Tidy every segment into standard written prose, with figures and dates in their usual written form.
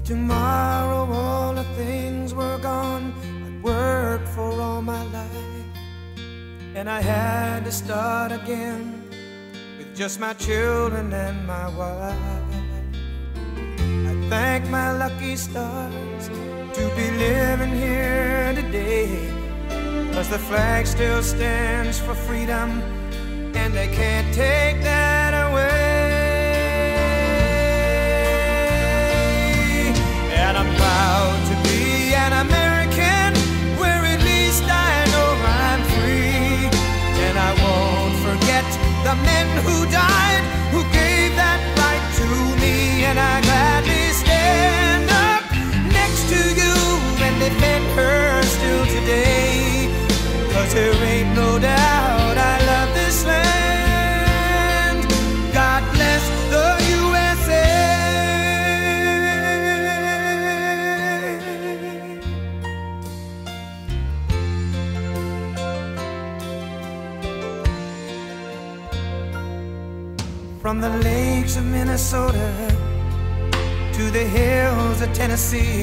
tomorrow all the things were gone I'd worked for all my life, and I had to start again with just my children and my wife. I thank my lucky stars to be living here today, 'cause the flag still stands for freedom, and they can't take that away. And I'm proud to be an American, where at least I know I'm free. And I won't forget the men who died, who gave that right to me. And I gladly stand up next to you and defend her still today, 'cause there ain't no doubt I love this land. God bless the USA. From the lakes of Minnesota to the hills of Tennessee,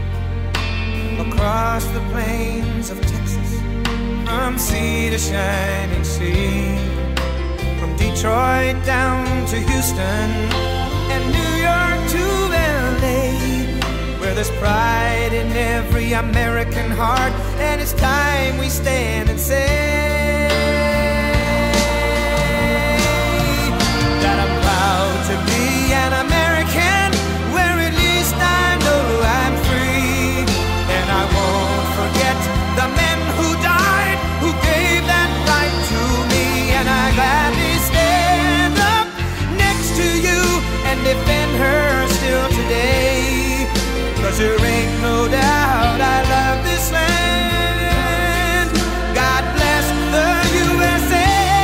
across the plains of Texas, from sea to shining sea, from Detroit down to Houston and New York to LA, where there's pride in every American heart, and it's time we stand and say that I'm proud to be an American, where at least I know I'm free. And I won't forget the men who died, who gave that right to me. And I gladly stand up next to you and defend her still today, 'cause there ain't no doubt I love this land. God bless the USA.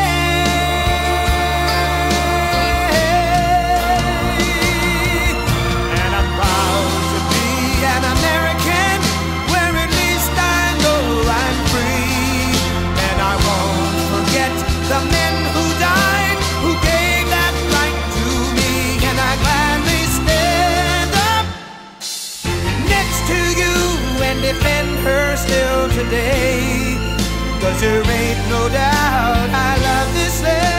And I'm proud to be an American, where at least I know I'm free. And I won't forget the men who died, who gave that right to me. And I gladly stand up next to you and defend her still today, 'cause there ain't no doubt I love this land.